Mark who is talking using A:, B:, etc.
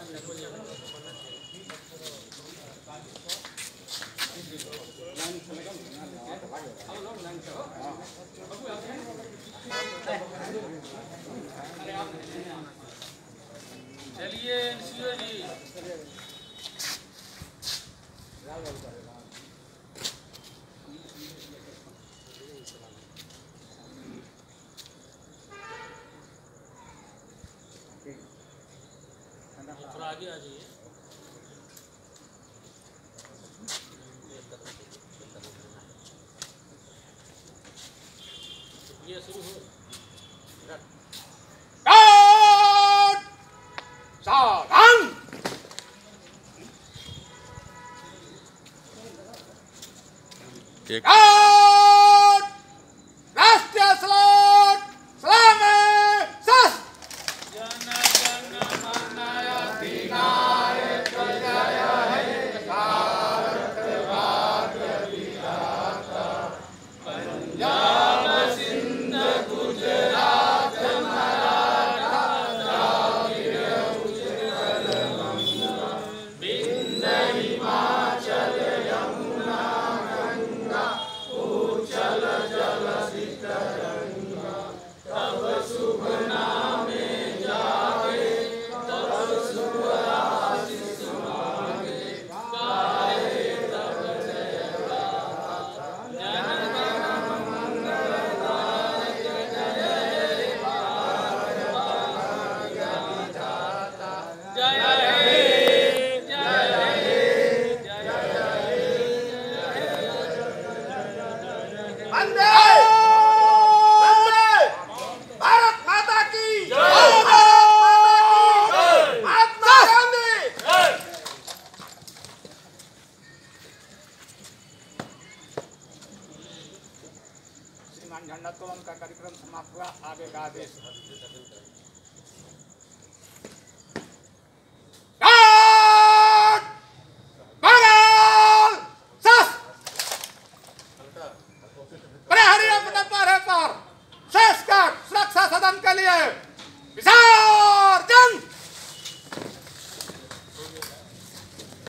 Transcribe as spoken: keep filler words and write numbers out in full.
A: चलिए एनसीओ जी थोड़ा आगे आ जाइए। ये शुरू हो
B: सावधान।
C: एक
B: राष्ट्रीय सलाम सलामी सस
A: जन गण मन अधिनायक
B: जय हे भारत भाग्य विधाता
A: पंजाब सिंध गुजरात मराठा द्राविड़ उत्कल गंगा विंध्य हिमाचल यमुना गंगा उच्चल जलधि तरंगा तब शुभ नामे जागे तब शुभ आशीष मांगे गाए तब जय गाथा जन गण मंगलदायक जय हे भारत भाग्य विधाता जय हे जय हे जय
B: वंदे वंदे भारत माता की जय महात्मा गांधी। श्रीमान झंडोत्तोलन का कार्यक्रम समाप्त हुआ। आगे का आदेश सुरक्षा सदन के लिए विशाल